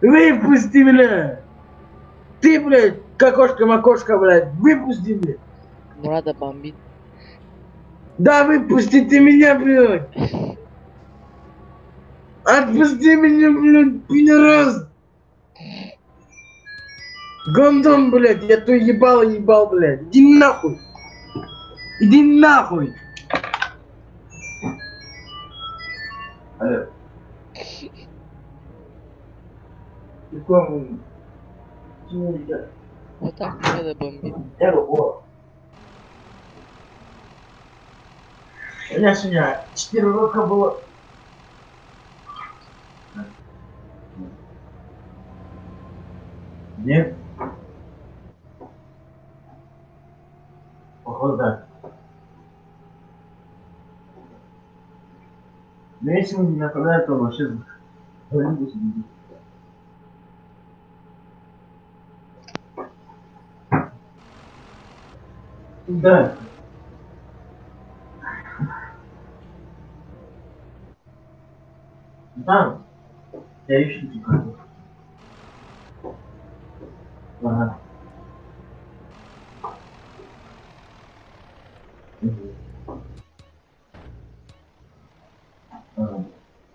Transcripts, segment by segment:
Выпусти, блядь! Ты, блядь, кокошка-макошка, блядь, выпусти, блядь! Мурада бомбит. Да выпусти ты меня, блядь! Отпусти меня, блядь, пидорас! Гондон, блядь, я то ебал, блядь! Иди нахуй! Иди нахуй! Алло. Какому? Вот так Мурада бомбит. У меня сегодня 4 урока было. Нет? Походу, да. Но если мы не направляем, то вообще звонить будет. Да. Да. Я ищу типа. Ага. Мгм. Ага.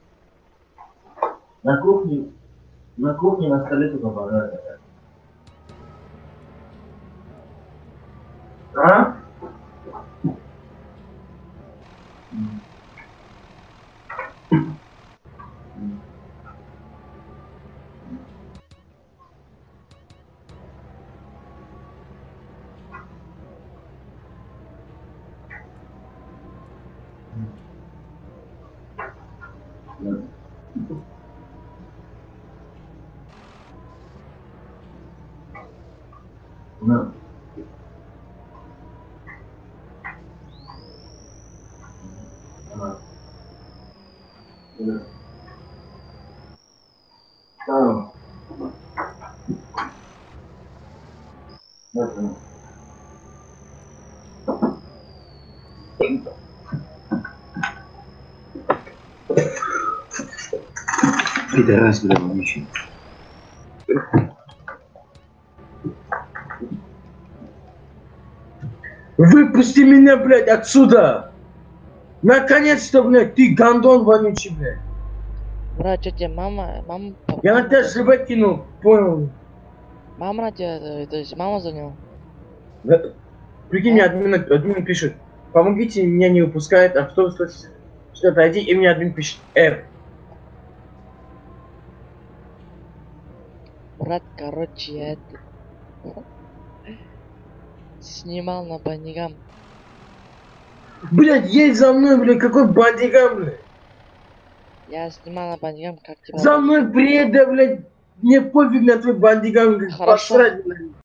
На кухне, на столе только пожарили. А? М. М. Да. Да. Ага. Да. Да. Да. Пидорас, бля, вонючий. Выпусти меня, блядь, отсюда! Наконец-то, блядь, ты гандон вонючий, блядь. Мурат, что тебе мама, Я на тебя ЖБ кинул, понял? мама на тебя, то есть мама звонила? Да. Прикинь, мне админ пишет, помогите, меня не выпускает, автобус что-то иди, и мне админ пишет, Мурат, короче, я это снимал на бандигам. блядь, едь за мной, блядь, какой бандигам, блядь. Я снимал на бандигам, как тебя За мной приедь, да, блядь, мне пофиг на твой бандигам, как Хорошо. посрать, блядь.